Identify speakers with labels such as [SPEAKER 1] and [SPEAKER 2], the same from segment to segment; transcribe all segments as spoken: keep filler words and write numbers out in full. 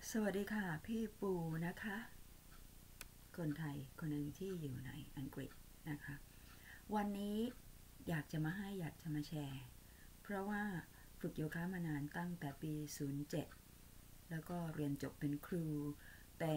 [SPEAKER 1] สวัสดีค่ะพี่ปูนะคะคนไทยคนหนึ่งที่อยู่ในอังกฤษนะคะวันนี้อยากจะมาให้อยากจะมาแชร์เพราะว่าฝึกโยคะมานานตั้งแต่ปีศูนย์เจ็ดแล้วก็เรียนจบเป็นครูแต่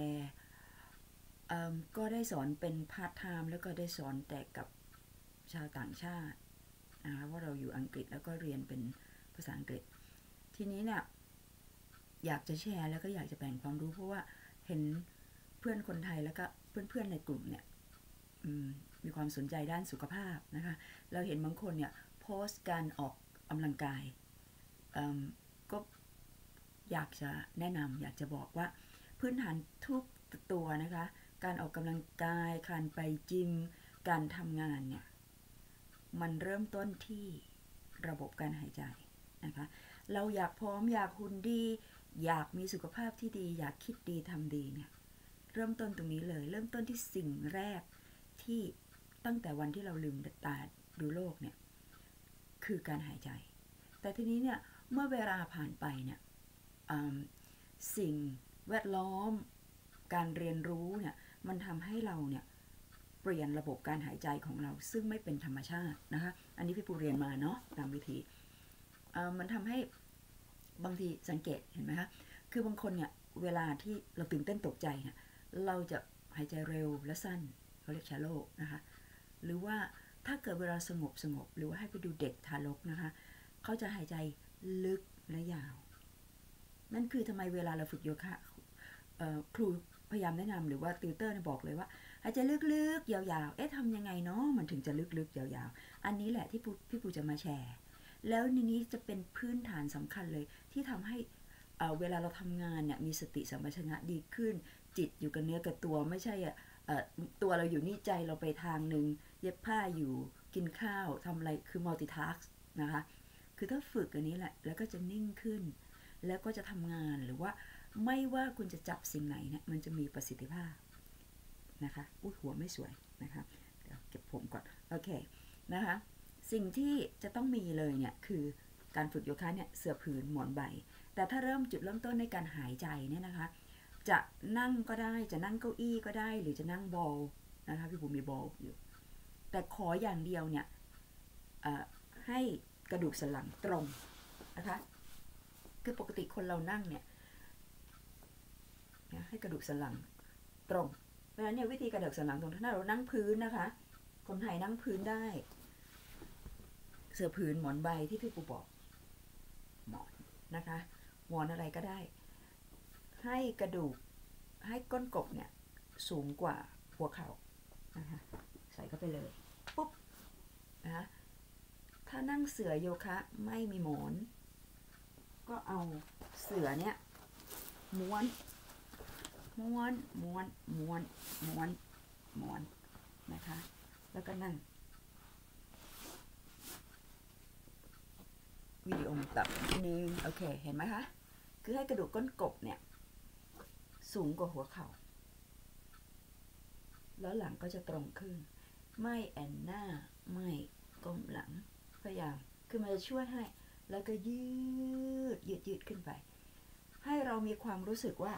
[SPEAKER 1] ก็ได้สอนเป็นพาร์ทไทม์แล้วก็ได้สอนแต่กับชาวต่างชาตินะคะว่าเราอยู่อังกฤษแล้วก็เรียนเป็นภาษาอังกฤษทีนี้เนี่ยอยากจะแชร์แล้วก็อยากจะแบ่งความรู้เพราะว่าเห็นเพื่อนคนไทยแล้วก็เพื่อนๆในกลุ่มเนี่ยมมีความสนใจด้านสุขภาพนะคะเราเห็นบางคนเนี่ยโพสต์การออกกำลังกายก็อยากจะแนะนำอยากจะบอกว่าพื้นฐานทุกตัวนะคะการออกกำลังกายการไปจิมการทำงานเนี่ยมันเริ่มต้นที่ระบบการหายใจนะคะเราอยากพร้อมอยากหุ่นดีอยากมีสุขภาพที่ดีอยากคิดดีทำดีเนี่ยเริ่มต้นตรงนี้เลยเริ่มต้นที่สิ่งแรกที่ตั้งแต่วันที่เราลืมตาดูโลกเนี่ยคือการหายใจแต่ทีนี้เนี่ยเมื่อเวลาผ่านไปเนี่ยสิ่งแวดล้อมการเรียนรู้เนี่ยมันทำให้เราเนี่ยเปลี่ยนระบบการหายใจของเราซึ่งไม่เป็นธรรมชาตินะคะอันนี้พี่ปูเรียนมาเนาะตามวิธีมันทำให้บางทีสังเกตเห็นไหมคะคือบางคนเนี่ยเวลาที่เราตื่นเต้นตกใจเนี่ยเราจะหายใจเร็วและสั้นเขาเรียก shallow นะคะหรือว่าถ้าเกิดเวลาสงบสงบหรือว่าให้ไปดูเด็กทารกนะคะเขาจะหายใจลึกและยาวนั่นคือทำไมเวลาเราฝึกโยคะครูพยายามแนะนำหรือว่าติวเตอร์บอกเลยว่าหายใจลึกๆยาวๆเอ๊ะทำยังไงเนาะมันถึงจะลึกๆยาวๆอันนี้แหละที่พี่ปูจะมาแชร์แล้วในนี้จะเป็นพื้นฐานสำคัญเลยที่ทำให้เ, เวลาเราทำงานเนี่ยมีสติสัมปชัญญะดีขึ้นจิตอยู่กับเนื้อกับตัวไม่ใช่ตัวเราอยู่นี่ใจเราไปทางหนึ่งเย็บผ้าอยู่กินข้าวทำอะไรคือ multitask นะคะคือถ้าฝึกอันนี้แหละแล้วก็จะนิ่งขึ้นแล้วก็จะทำงานหรือว่าไม่ว่าคุณจะจับสิ่งไหนเนี่ยมันจะมีประสิทธิภาพนะคะอุ้ยหัวไม่สวยนะคะเดี๋ยวเก็บผมก่อนโอเคนะคะสิ่งที่จะต้องมีเลยเนี่ยคือการฝึกโยคะเนี่ยเสื่อผืนหมอนใบแต่ถ้าเริ่มจุดเริ่มต้นในการหายใจเนี่ยนะคะจะนั่งก็ได้จะนั่งเก้าอี้ก็ได้หรือจะนั่งบอลนะคะพี่ผมมีบอลอยู่แต่ขออย่างเดียวเนี่ยให้กระดูกสันหลังตรงนะคะคือปกติคนเรานั่งเนี่ยให้กระดูกสันหลังตรงเพราะฉะนั้นเนี่ยวิธีกระดูกสันหลังตรงถ้าเรานั่งพื้นนะคะคนไทยนั่งพื้นได้เสื่อผืนหมอนใบที่พี่ปูบอกหมอนนะคะหมอนอะไรก็ได้ให้กระดูกให้ก้นกบเนี่ยสูงกว่าหัวเข่านะคะใส่เข้าไปเลยปุ๊บนะคะถ้านั่งเสื่อโยคะไม่มีหมอนก็เอาเสื่อเนี่ยม้วนม้วนม้วนม้วนม้วนม้วนนะคะแล้วก็นั่งวิดีโอมันตัดนิดนึงโอเคเห็นไหมคะคือให้กระดูกก้นกบเนี่ยสูงกว่าหัวเข่าแล้วหลังก็จะตรงขึ้นไม่แอนหน้าไม่ก้มหลังพยายามคือมันจะช่วยให้แล้วก็ยืดยืดยืดขึ้นไปให้เรามีความรู้สึกว่า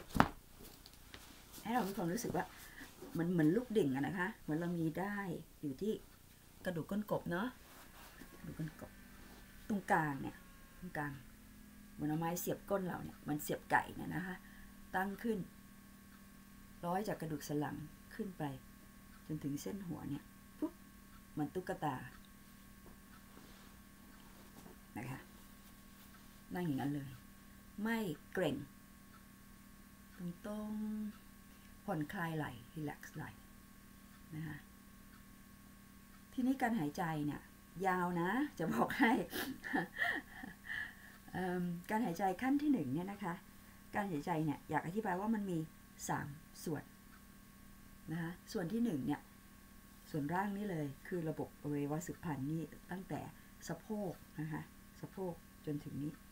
[SPEAKER 1] ให้เรามีความรู้สึกว่าเหมือนเหมือนลูกดิ่งอะนะคะเหมือนเรามีได้อยู่ที่กระดูกก้นกบเนาะกระดูกก้นกบตรงกลางเนี่ยตรงกลางเหมือนเอาไม้เสียบก้นเราเนี่ยมันเสียบไก่เนี่ยนะคะตั้งขึ้นร้อยจากกระดูกสันหลังขึ้นไปจนถึงเส้นหัวเนี่ยปุ๊บเหมือนตุ๊กตานะคะนั่งอย่างนั้นเลยไม่เกร็งตรงๆผ่อนคลายไหล่รีแลกซ์ไหล่นะคะทีนี้การหายใจเนี่ยยาวนะจะบอกให้ การหายใจขั้นที่หนึ่งเนี่ยนะคะการหายใจเนี่ยอยากอธิบายว่ามันมีสามส่วนนะคะส่วนที่หนึ่งเนี่ยส่วนร่างนี่เลยคือระบบอวัยวะสืบพันธุ์นี่ตั้งแต่สะโพกนะคะสะโพกจนถึงนี้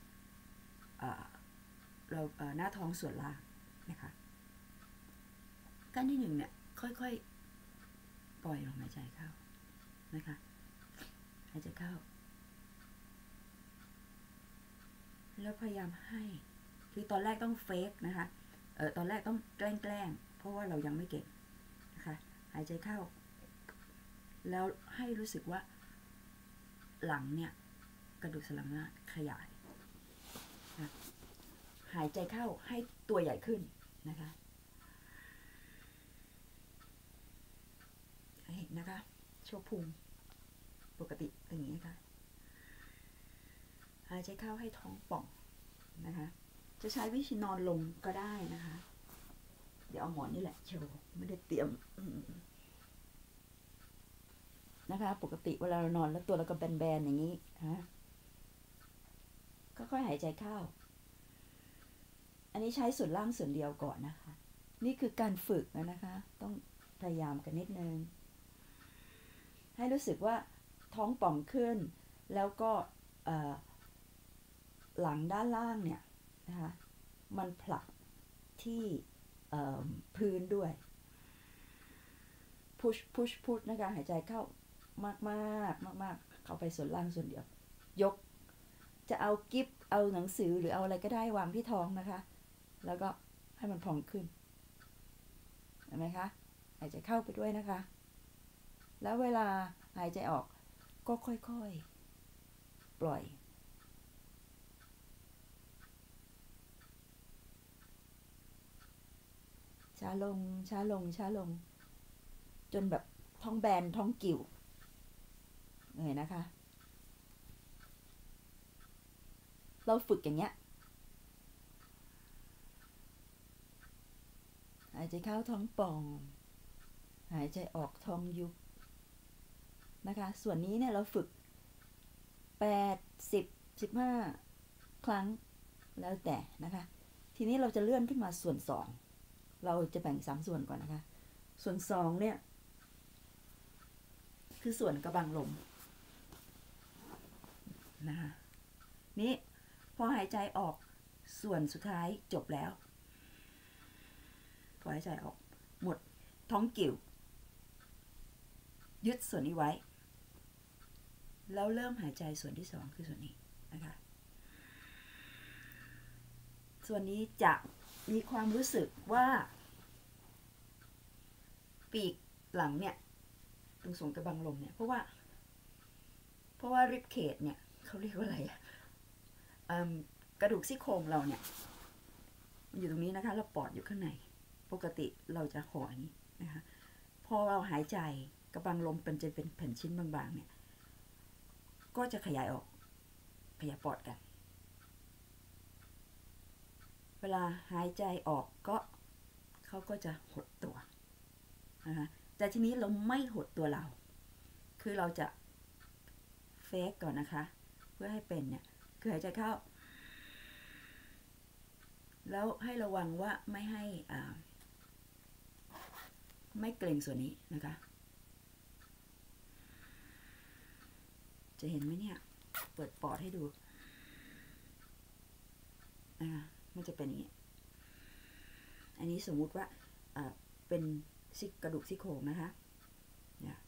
[SPEAKER 1] เราหน้าท้องส่วนล่างนะคะขั้นที่หนึ่งเนี่ยค่อยๆปล่อยลมหายใจเข้านะคะหายใจเข้าแล้วพยายามให้คือตอนแรกต้องเฟกนะคะเออตอนแรกต้องแกล้งแกล้งเพราะว่าเรายังไม่เก่งนะคะหายใจเข้าแล้วให้รู้สึกว่าหลังเนี่ยกระดูกสันหลังขยายนะหายใจเข้าให้ตัวใหญ่ขึ้นนะคะเห็นนะคะโชว์พุงปกติอย่างนี้ค่ะหายใจเข้าให้ท้องป่องนะคะจะใช้วิธีนอนลงก็ได้นะคะเดี๋ยวเอาหมอนนี่แหละโชว์ไม่ได้เตรียมนะคะปกติเวลาเรานอนแล้วตัวเราก็แบนๆอย่างนี้ฮะก็ค่อยหายใจเข้าอันนี้ใช้ส่วนล่างส่วนเดียวก่อนนะคะนี่คือการฝึกนะคะต้องพยายามกันนิดนึงให้รู้สึกว่าท้องป่องขึ้นแล้วก็หลังด้านล่างเนี่ยนะคะมันผลักที่พื้นด้วย push push push นะคะหายใจเข้ามากมากมากมากเข้าไปส่วนล่างส่วนเดียวยกจะเอากิฟต์เอาหนังสือหรือเอาอะไรก็ได้วางที่ท้องนะคะแล้วก็ให้มันพองขึ้นเห็นไหมคะหายใจเข้าไปด้วยนะคะแล้วเวลาหายใจออกก็ค่อยๆปล่อยช้าลงช้าลงช้าลงจนแบบท้องแบนท้องกิ่วเห็นนะคะเราฝึกอย่างเงี้ยหายใจเข้าท้องป่องหายใจออกท้องยุบนะคะส่วนนี้เนี่ยเราฝึกแปด สิบ สิบห้าครั้งแล้วแต่นะคะทีนี้เราจะเลื่อนขึ้นมาส่วนสองเราจะแบ่งสามส่วนก่อนนะคะส่วนสองเนี่ยคือส่วนกระบังลมนะคะนี้พอหายใจออกส่วนสุดท้ายจบแล้วพอหายใจออกหมดท้องกิ่วยึดส่วนนี้ไว้แล้วเริ่มหายใจส่วนที่สองคือส่วนนี้นะคะส่วนนี้จะมีความรู้สึกว่าปีกหลังเนี่ยตรงส่วนกระบังลมเนี่ยเพราะว่าเพราะว่าริบเคจเนี่ยเขาเรียกว่าอะไรอะกระดูกซี่โครงเราเนี่ยมันอยู่ตรงนี้นะคะแล้วปอดอยู่ข้างในปกติเราจะห่ออย่างนี้นะคะพอเราหายใจกระบังลมเป็นจะเป็นแผ่นชิ้นบางๆเนี่ยก็จะขยายออกขยายปอดกันเวลาหายใจออกก็เขาก็จะหดตัวนะคะแต่ทีนี้เราไม่หดตัวเราคือเราจะเฟกก่อนนะคะเพื่อให้เป็นเนี่ยคือหายใจเข้าแล้วให้ระวังว่าไม่ให้อ่าไม่เกร็งส่วนนี้นะคะจะเห็นไหมเนี่ยเปิดปอดให้ดูนะคะมันจะเป็นอย่างนี้อันนี้สมมุติว่าอ่าเป็นกระดูกซี่โครงนะคะเนี่ย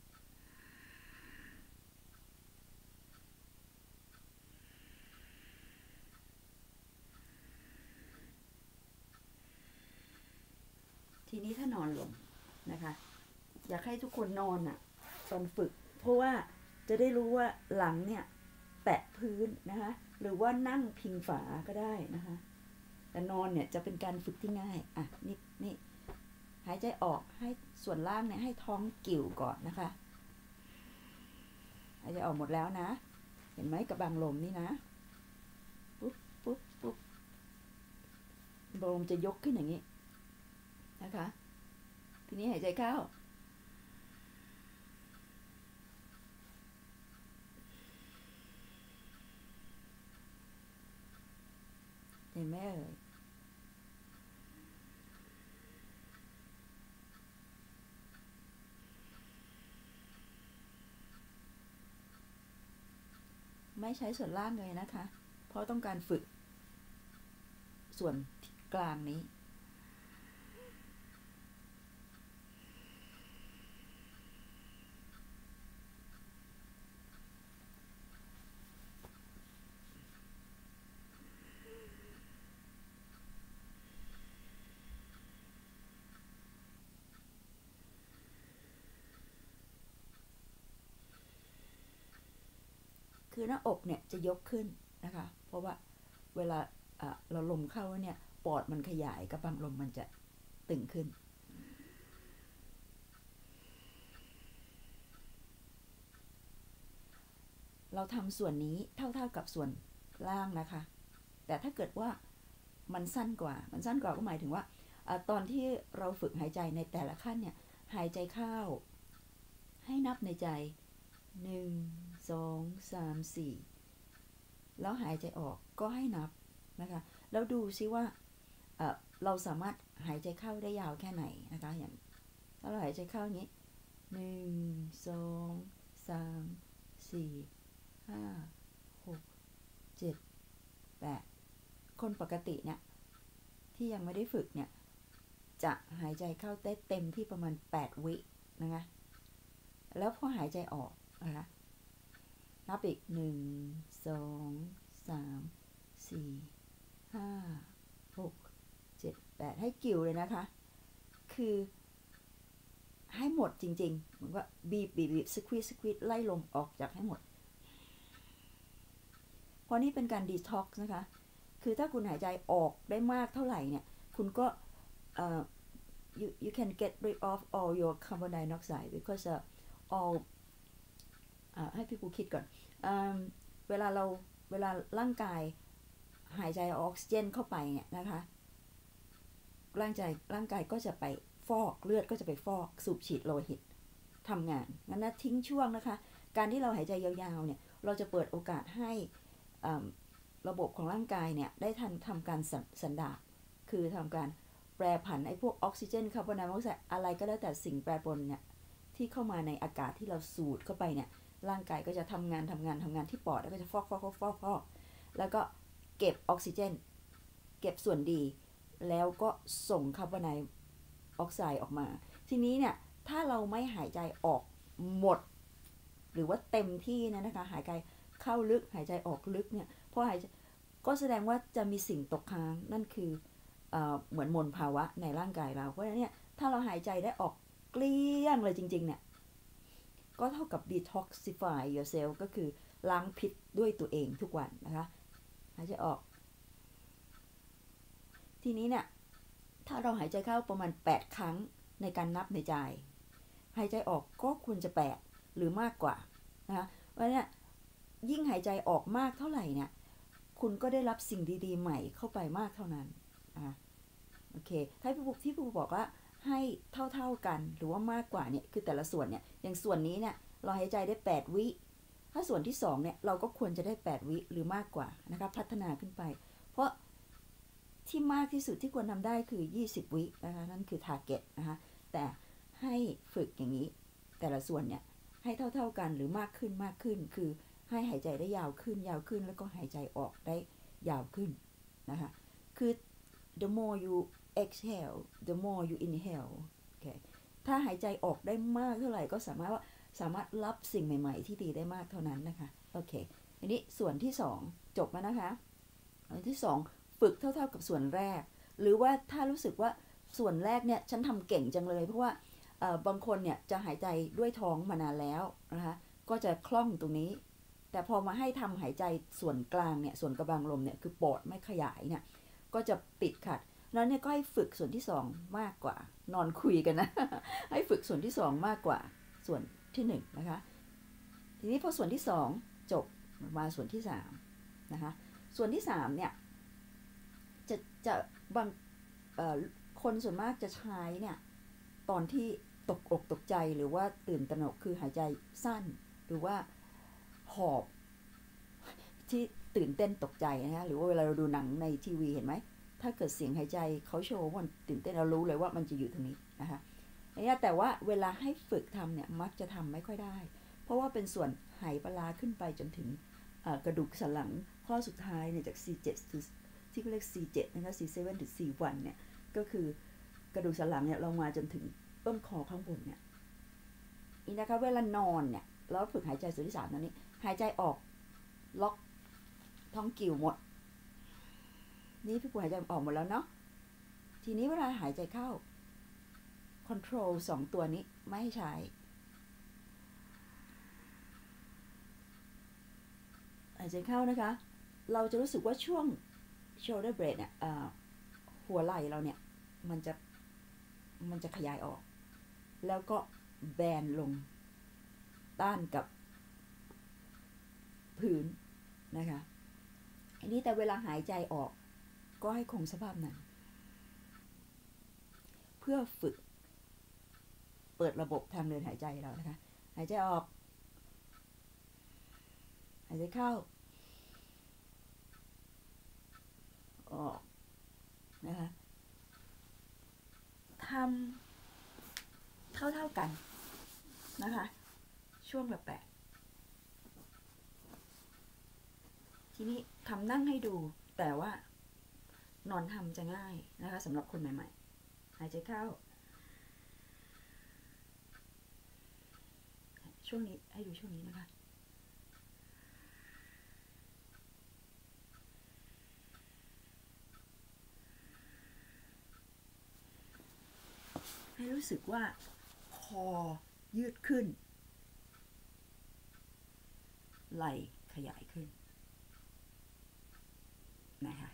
[SPEAKER 1] ทีนี้ถ้านอนลงนะคะอยากให้ทุกคนนอนอ่ะตอนฝึกเพราะว่าจะได้รู้ว่าหลังเนี่ยแตะพื้นนะคะหรือว่านั่งพิงฝาก็ได้นะคะแต่นอนเนี่ยจะเป็นการฝึกที่ง่ายอ่ะนี่นี่หายใจออกให้ส่วนล่างเนี่ยให้ท้องกิ่วก่อนนะคะหายใจออกหมดแล้วนะเห็นไหมกระบังลมนี่นะปุ๊บปุ๊บปุ๊บลมจะยกขึ้นอย่างนี้นะคะทีนี้หายใจเข้าเห็นไหมเอ่ยไม่ใช้ส่วนล่างเลยนะคะเพราะต้องการฝึกส่วนกลางนี้คือหน้าอกเนี่ยจะยกขึ้นนะคะเพราะว่าเวลาเราลมเข้าเนี่ยปอดมันขยายกระบังลมมันจะตึงขึ้นเราทำส่วนนี้เท่าๆกับส่วนล่างนะคะแต่ถ้าเกิดว่ามันสั้นกว่ามันสั้นกว่าก็หมายถึงว่าตอนที่เราฝึกหายใจในแต่ละขั้นเนี่ยหายใจเข้าให้นับในใจหนึ่ง สอง สาม สี่แล้วหายใจออกก็ให้นับนะคะแล้วดูซิว่า เ, เราสามารถหายใจเข้าได้ยาวแค่ไหนนะคะอย่างถ้าเราหายใจเข้าอย่างนี้หนึ่ง สอง สาม สี่ ห้า หก เจ็ด แปดคนปกติเนี่ยที่ยังไม่ได้ฝึกเนี่ยจะหายใจเข้าได้เต็มที่ประมาณแปดวินะคะแล้วพอหายใจออกนะคะนับอีกหนึ่ง สอง สาม สี่ ห้า หก เจ็ด แปดให้กิ่วเลยนะคะคือให้หมดจริงๆเหมือนว่าบีบบีบสควีซสควีซไล่ลมออกจากให้หมดเพราะนี่เป็นการดีท็อกซ์นะคะคือถ้าคุณหายใจออกได้มากเท่าไหร่เนี่ยคุณก็ uh, you you can get rid of all your carbon dioxide because uh, all ให้พี่ปูคิดก่อน um, เวลาเราเวลาร่างกายหายใจออกซิเจนเข้าไปเนี่ยนะคะร่างกายร่างกายก็จะไปฟอกเลือดก็จะไปฟอกสูบฉีดโลหิตทำงานงั้นนะทิ้งช่วงนะคะการที่เราหายใจยาวๆเนี่ยเราจะเปิดโอกาสให้ระบบของร่างกายเนี่ยได้ทันทำการสันดาปคือทำการแปรผันไอ้พวกออกซิเจนคาร์บอนไดออกไซด์อะไรก็แล้วแต่สิ่งแปรปรวนเนี่ยที่เข้ามาในอากาศที่เราสูดเข้าไปเนี่ยร่างกายก็จะทำงานทำงานทำงานที่ปอดแล้วก็จะฟอกฟอกฟอกฟอกฟอกแล้วก็เก็บออกซิเจนเก็บส่วนดีแล้วก็ส่งคาร์บอนไดออกไซด์ออกมาทีนี้เนี่ยถ้าเราไม่หายใจออกหมดหรือว่าเต็มที่นะนะคะหายใจเข้าลึกหายใจออกลึกเนี่ยพอหายใจก็แสดงว่าจะมีสิ่งตกค้างนั่นคือเอ่อเหมือนมลภาวะในร่างกายเราเพราะฉะนั้นเนี่ยถ้าเราหายใจได้ออกเกลี้ยงเลยจริงๆเนี่ยก็เท่ากับ detoxify yourself ก็คือล้างพิษด้วยตัวเองทุกวันนะคะหายใจออกทีนี้เนี่ยถ้าเราหายใจเข้าประมาณแปดครั้งในการนับในใจหายใจออกก็ควรจะแปดหรือมากกว่านะคะเพราะฉะนั้นยิ่งหายใจออกมากเท่าไหร่เนี่ยคุณก็ได้รับสิ่งดีๆใหม่เข้าไปมากเท่านั้นอ่ะโอเคถ้าพี่ปุ๊กที่พี่ปุ๊กบอกว่าให้เท่าๆกันหรือว่ามากกว่าเนี่ยคือแต่ละส่วนเนี่ยอย่างส่วนนี้เนี่ยเราหายใจได้แปดวิถ้าส่วนที่สองเนี่ยเราก็ควรจะได้แปดวิหรือมากกว่านะคะพัฒนาขึ้นไปเพราะที่มากที่สุดที่ควรทำได้คือยี่สิบวินะคะนั่นคือ target นะคะแต่ให้ฝึกอย่างนี้แต่ละส่วนเนี่ยให้เท่าๆกันหรือมากขึ้นมากขึ้นคือให้หายใจได้ยาวขึ้นยาวขึ้นแล้วก็หายใจออกได้ยาวขึ้นนะคะคือ the more you exhale the more you inhale โอเคถ้าหายใจออกได้มากเท่าไหร่ก็สามารถว่าสามารถรับสิ่งใหม่ๆที่ดีได้มากเท่านั้นนะคะโอเคอันนี้ส่วนที่สองจบแล้วนะคะส่วนที่สองฝึกเท่าๆกับส่วนแรกหรือว่าถ้ารู้สึกว่าส่วนแรกเนี่ยฉันทำเก่งจังเลยเพราะว่าบางคนเนี่ยจะหายใจด้วยท้องมานานแล้วนะคะก็จะคล่องตรงนี้แต่พอมาให้ทำหายใจส่วนกลางเนี่ยส่วนกระบังลมเนี่ยคือปอดไม่ขยายเนี่ยก็จะติดขัดแล้วเนี่ยก็ให้ฝึกส่วนที่สองมากกว่านอนคุยกันนะ ให้ฝึกส่วนที่สองมากกว่าส่วนที่หนึ่งนะคะทีนี้พอส่วนที่สองจบมาส่วนที่สามนะคะส่วนที่สามเนี่ยจะจะบางคนส่วนมากจะใช้เนี่ยตอนที่ตกอกตกใจหรือว่าตื่นตระหนกคือหายใจสั้นหรือว่าหอบที่ตื่นเต้นตกใจนะคะหรือว่าเวลาเราดูหนังในทีวีเห็นไหมถ้าเกิดเสียงหายใจเขาโชว์ว่าตื่นเต้นเรารู้เลยว่ามันจะอยู่ตรงนี้นะคะนี่แต่ว่าเวลาให้ฝึกทำเนี่ยมักจะทำไม่ค่อยได้เพราะว่าเป็นส่วนไหปลาขึ้นไปจนถึงกระดูกสันหลังข้อสุดท้ายเนี่ยจาก ซี เจ็ด ที่เขาเรียก ซี เจ็ด นะคะ ซี เจ็ด ถึง ซี หนึ่ง เนี่ยก็คือกระดูกสันหลังเนี่ยเรามาจนถึงต้นคอข้างบนเนี่ยนี่นะคะเวลานอนเนี่ยเราฝึกหายใจส่วนที่สามตอนนี้หายใจออกล็อกท้องกิ่วหมดนี่พี่ปูหายใจออกหมดแล้วเนาะทีนี้เวลาหายใจเข้า control สองตัวนี้ไม่ให้ใช้หายใจเข้านะคะเราจะรู้สึกว่าช่วง shoulder blade เนี่ยหัวไหล่เราเนี่ยมันจะมันจะขยายออกแล้วก็แบนลงต้านกับพื้นนะคะอันนี้แต่เวลาหายใจออกก็ให้คงสภาพนั้นเพื่อฝึกเปิดระบบทางเดินหายใจเรานะคะหายใจออกหายใจเข้าออกนะคะทำเท่าๆกันนะคะช่วงละแปดทีนี้ทำนั่งให้ดูแต่ว่านอนทำจะง่ายนะคะสำหรับคนใหม่ๆหายใจเข้าช่วงนี้ให้ดูช่วงนี้นะคะให้รู้สึกว่าคอยืดขึ้นไหล่ขยายขึ้นนะคะ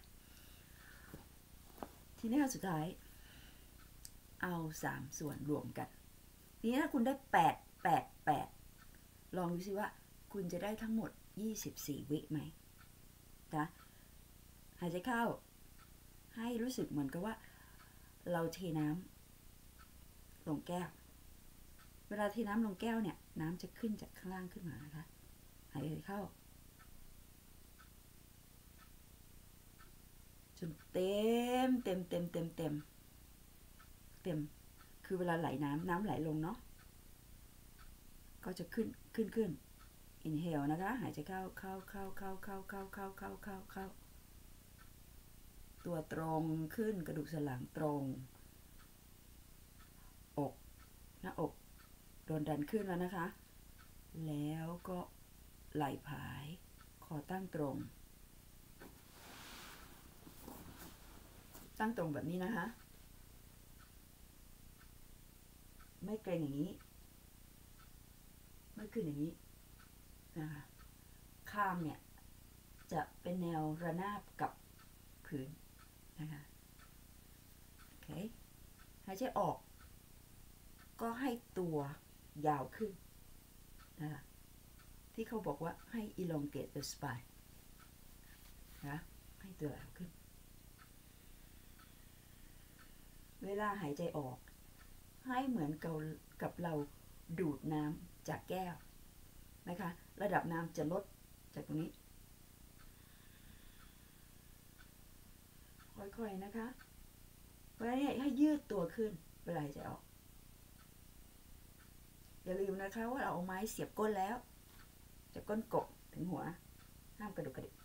[SPEAKER 1] ทีนี้สุดท้ายเอาสามส่วนรวมกันทีนี้ถ้าคุณได้แปด แปด แปดลองดูซิว่าคุณจะได้ทั้งหมดยี่สิบสี่วิไหมนะหายใจเข้าให้รู้สึกเหมือนกับว่าเราเทน้ำลงแก้วเวลาเทน้ำลงแก้วเนี่ยน้ำจะขึ้นจากข้างล่างขึ้นมานะคะหายใจเข้าจนเต็มเต็มเต็มเต็มเต็มเต็มคือเวลาไหลน้ำน้ำไหลลงเนาะก็จะขึ้นขึ้นขึ้น inhale นะคะหายใจเข้าเข้าเข้าเข้าเข้าเข้าเข้าเข้าเข้าเข้าตัวตรงขึ้นกระดูกสันหลังตรงอกหน้าอกโดนดันขึ้นแล้วนะคะแล้วก็ไหล่ผายคอตั้งตรงตั้งตรงแบบนี้นะคะไม่เกรงอย่างนี้ไม่ขึ้นอย่างนี้นะคะข้างเนี่ยจะเป็นแนวระนาบกับพื้นนะคะโอเคหายใจออกก็ให้ตัวยาวขึ้นนะคะที่เขาบอกว่าให้ elongate the spine นะให้ตัวยาวขึ้นเวลาหายใจออกให้เหมือนกับเราดูดน้ำจากแก้วนะคะระดับน้ำจะลดจากตรงนี้ค่อยๆนะคะเวลานี้ให้ยืดตัวขึ้นเวลาหายใจออกอย่าลืมนะคะว่าเราเอาไม้เสียบก้นแล้วจากก้นกบถึงหัวห้ามกระดุกกระดิก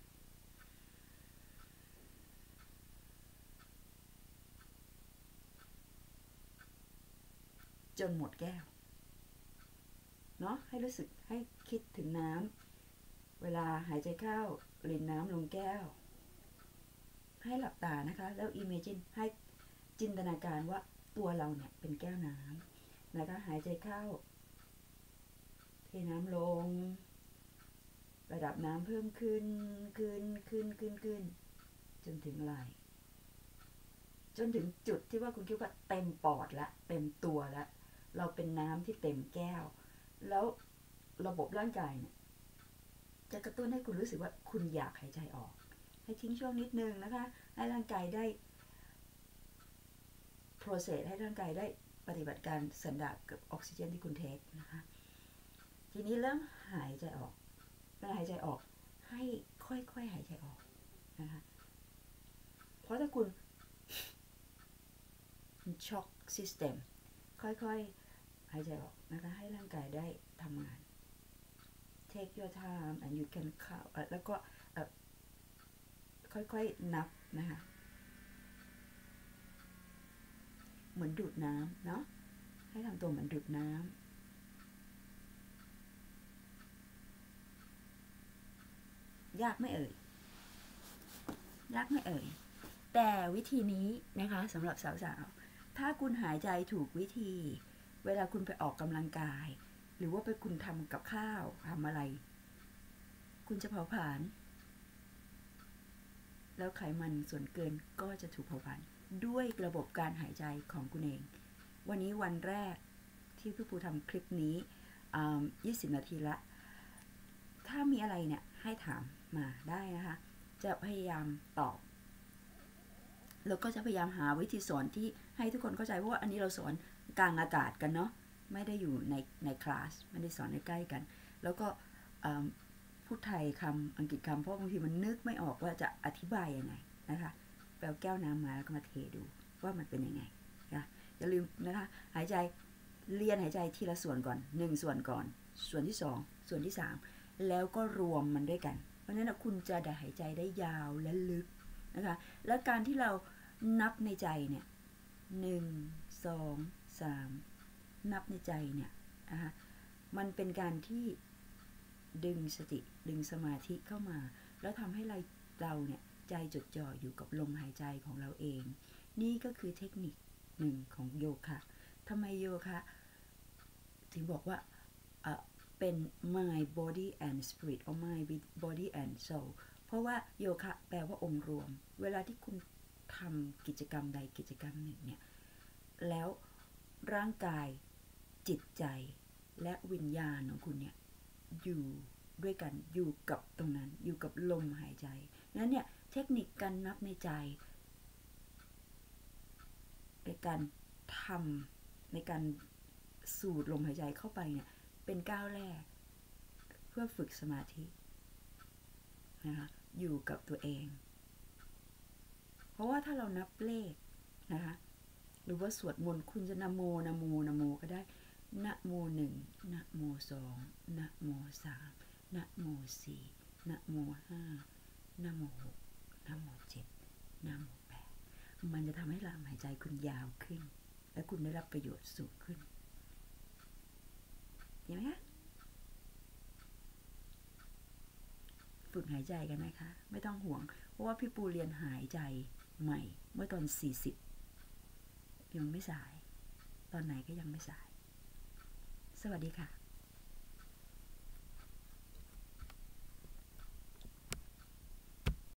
[SPEAKER 1] จนหมดแก้วเนาะให้รู้สึกให้คิดถึงน้ำเวลาหายใจเข้ารินน้ำลงแก้วให้หลับตานะคะแล้ว imagine ให้จินตนาการว่าตัวเราเนี่ยเป็นแก้วน้ำนะคะหายใจเข้าเทน้ำลงระดับน้ำเพิ่มขึ้นขึ้นขึ้นขึ้นขึ้นจนถึงไหล่จนถึงจุดที่ว่าคุณคิดว่าเต็มปอดละเต็มตัวละเราเป็นน้ำที่เต็มแก้วแล้วระบบร่างกายเนี่ยจะกระตุ้นให้คุณรู้สึกว่าคุณอยากหายใจออกให้ทิ้งช่วงนิดนึงนะคะให้ร่างกายได้ process ให้ร่างกายได้ปฏิบัติการสันดาปกับออกซิเจนที่คุณเทคนะคะทีนี้เริ่มหายใจออกเวลาหายใจออกให้ค่อยๆหายใจออกนะคะเพราะถ้าคุณช็อคซิสเต็มค่อยๆหายใจออกนะคะให้ร่างกายได้ทำงาน take your time and you can count แล้วก็ค่อยๆนับนะคะเหมือนดูดน้ำเนาะให้ทำตัวเหมือนดูดน้ำยากไม่เอ่ยยากไม่เอ่ยแต่วิธีนี้นะคะสำหรับสาวๆถ้าคุณหายใจถูกวิธีเวลาคุณไปออกกำลังกายหรือว่าไปคุณทำกับข้าวทำอะไรคุณจะเผาผลาญแล้วไขมันส่วนเกินก็จะถูกเผาผลาญด้วยระบบการหายใจของคุณเองวันนี้วันแรกที่พี่ปูทำคลิปนี้ยี่สิบนาทีละถ้ามีอะไรเนี่ยให้ถามมาได้นะคะจะพยายามตอบแล้วก็จะพยายามหาวิธีสอนที่ให้ทุกคนเข้าใจเพราะว่าอันนี้เราสอนกลางอากาศกันเนาะไม่ได้อยู่ในในคลาสไม่ได้สอนใกล้ๆกันแล้วก็พูดไทยคำอังกฤษคำเพราะบางทีมันนึกไม่ออกว่าจะอธิบายยังไงนะคะแปลแก้วน้ำมาแล้วก็มาเทดูว่ามันเป็นยังไงนะอย่าลืมนะคะหายใจเรียนหายใจทีละส่วนก่อนหนึ่งส่วนก่อนส่วนที่สองส่วนที่สามแล้วก็รวมมันด้วยกันเพราะฉะนั้นคุณจะได้หายใจได้ยาวและลึกนะคะและการที่เรานับในใจเนี่ยหนึ่งสองสามนับในใจเนี่ยนะคะมันเป็นการที่ดึงสติดึงสมาธิเข้ามาแล้วทำให้เราเราเนี่ยใจจดจ่ออยู่กับลมหายใจของเราเองนี่ก็คือเทคนิคหนึ่งของโยคะทำไมโยคะถึงบอกว่าเอ่อเป็น mind body and spirit or mind body and soul เพราะว่าโยคะแปลว่าองค์รวมเวลาที่คุณทำกิจกรรมใดกิจกรรมหนึ่งเนี่ยแล้วร่างกายจิตใจและวิญญาณของคุณเนี่ยอยู่ด้วยกันอยู่กับตรงนั้นอยู่กับลมหายใจนั้นเนี่ยเทคนิคการนับในใจในการทำในการสูดลมหายใจเข้าไปเนี่ยเป็นก้าวแรกเพื่อฝึกสมาธินะคะอยู่กับตัวเองเพราะว่าถ้าเรานับเลขนะคะหรือว่าสวดมนต์คุณจะนะโมนะโมนะโมก็ได้นะโมหนึ่งนะโมสองนะโมสามนะโมสี่นะโมห้านะโมหกนะโมเจ็ดนะโมแปดมันจะทำให้ลมหายใจคุณยาวขึ้นและคุณได้รับประโยชน์สูงขึ้นเห็นไหมคะฝึกหายใจกันนะคะไม่ต้องห่วงเพราะว่าพี่ปูเรียนหายใจใหม่เมื่อตอนสี่สิบยังไม่สายตอนไหนก็ยังไม่สายสวัสดีค่ะ